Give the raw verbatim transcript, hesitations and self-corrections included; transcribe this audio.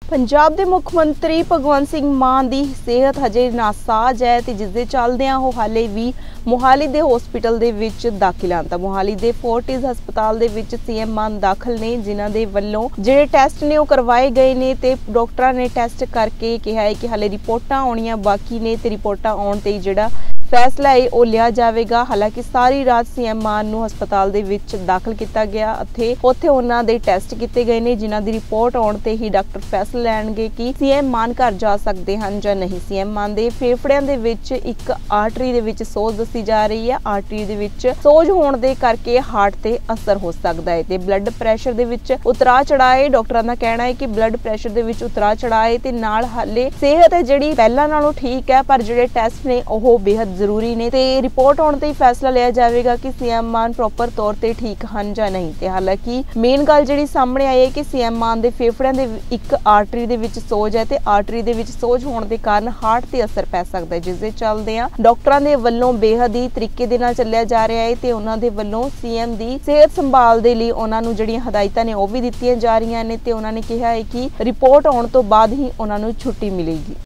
पंजाब के मुख मंत्री भगवंत सिंह मान की सेहत हजे नासाज है ते जिस दे चलदियां वो हाले भी मोहाली के हॉस्पिटल दे विच दाखिल हैं। तां मोहाली के फोर्टिस हस्पताल दे विच सीएम मान दाखिल ने, जिन्हां दे वल्लों जिहड़े टैसट ने वो करवाए गए ने ते डॉक्टरां ने टैसट करके कहा है कि हाले रिपोर्टां आउणियां बाकी ने ते रिपोर्टां आउण ते जिहड़ा फैसला है वो लिया जाएगा। हालांकि सारी रात सीएम मान नूं हस्पताल दे विच दाखिल किया गया, उत्थे उन्हां दे टैसट किए गए ने, जिन्हां दी रिपोर्ट आउण ते ही डॉक्टर फैसला लैणगे कि सीएम मान घर जा सकते हैं या नहीं। सीएम मान दे फेफड़िਆਂ ਦੇ ਵਿੱਚ ਇੱਕ आर्टरी ਦੇ ਵਿੱਚ ਸੋਜ दसी जा रही है। आर्टरी ਦੇ ਵਿੱਚ ਸੋਜ ਹੋਣ ਦੇ ਕਰਕੇ ਹਾਰਟ ਤੇ ਅਸਰ ਹੋ ਸਕਦਾ ਹੈ ਤੇ ਬਲੱਡ ਪ੍ਰੈਸ਼ਰ ਦੇ ਵਿੱਚ ਉਤਰਾ ਚੜਾਏ। ਡਾਕਟਰਾਂ ਦਾ ਕਹਿਣਾ ਹੈ ਕਿ ਬਲੱਡ ਪ੍ਰੈਸ਼ਰ ਦੇ ਵਿੱਚ ਉਤਰਾ ਚੜਾਏ ਤੇ ਨਾਲ ਹਾਲੇ ਸਿਹਤ ਹੈ ਜਿਹੜੀ ਪਹਿਲਾਂ ਨਾਲੋਂ ਠੀਕ ਹੈ, ਪਰ ਜਿਹੜੇ ਟੈਸਟ ਨੇ ਉਹ ਬੇहद ਜ਼ਰੂਰੀ ਨੇ ਤੇ ਰਿਪੋਰਟ ਆਉਣ ਤੇ ਹੀ ਫੈਸਲਾ ਲਿਆ ਜਾਵੇਗਾ ਕਿ ਸੀਐਮ ਮਾਨ ਪ੍ਰੋਪਰ ਤੌਰ ਤੇ ਠੀਕ ਹਨ ਜਾਂ ਨਹੀਂ। ਤੇ ਹਾਲਾਂਕਿ ਮੇਨ ਗੱਲ ਜਿਹੜੀ ਸਾਹਮਣੇ ਆਈ ਹੈ ਕਿ ਸੀਐਮ ਮਾਨ ਦੇ ਫੇਫੜਿਆਂ ਦੇ ਇੱਕ ਆਰਟਰੀ ਦੇ ਵਿੱਚ ਸੋਜ ਹੈ ਤੇ ਆਰਟਰੀ ਦੇ ਵਿੱਚ ਸੋਜ ਹੋਣ ਦੇ ਕਾਰਨ ਹਾਰਟ ਤੇ ਅਸਰ ਪੈ ਸਕਦਾ ਹੈ, ਜਿਸ ਦੇ ਚੱਲਦੇ ਆ ਡਾਕਟਰਾਂ ਦੇ ਵੱਲੋਂ ਬੇहद ਹੀ ਤਰੀਕੇ ਦੇ ਨਾਲ ਚੱਲਿਆ ਜਾ ਰਿਹਾ ਹੈ ਤੇ ਉਹਨਾਂ ਦੇ ਵੱਲੋਂ ਸੀਐਮ ਦੀ ਸਿਹਤ ਸੰਭਾਲ ਦੇ ਲਈ ਉਹਨਾਂ ਨੂੰ ਜਿਹੜੀਆਂ ਹਦਾਇਤਾਂ ਨੇ ਉਹ ਵੀ ਦਿੱਤੀਆਂ ਜਾ ਰਹੀਆਂ ਨੇ ਤੇ ਉਹਨਾਂ ਨੇ ਕਿਹਾ ਹੈ ਕਿ ਰਿਪੋਰਟ ਆਉਣ ਤੋਂ ਬਾਅਦ ਹੀ ਉਹਨਾਂ ਨੂੰ ਛੁੱਟੀ ਮਿਲੇਗੀ।